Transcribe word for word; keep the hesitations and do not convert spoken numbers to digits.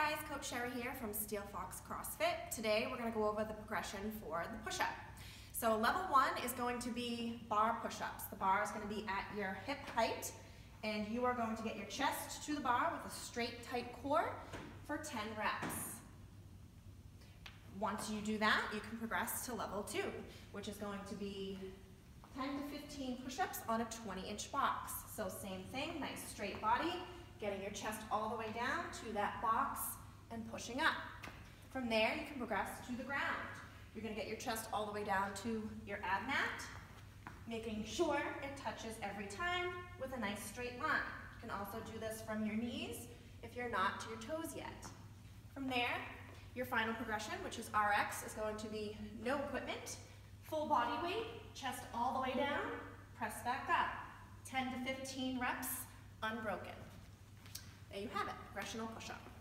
guys, Coach Sherry here from Steel Fox CrossFit. Today we're going to go over the progression for the push-up. So level one is going to be bar push-ups. The bar is going to be at your hip height and you are going to get your chest to the bar with a straight tight core for ten reps. Once you do that, you can progress to level two, which is going to be ten to fifteen push-ups on a twenty inch box. So same thing, nice straight body, getting your chest all the way down to that box and pushing up. From there, you can progress to the ground. You're going to get your chest all the way down to your ab mat, making sure it touches every time with a nice straight line. You can also do this from your knees if you're not to your toes yet. From there, your final progression, which is R X, is going to be no equipment, full body weight, chest all the way down, press back up. ten to fifteen reps, unbroken. There you have it, progressional push-up.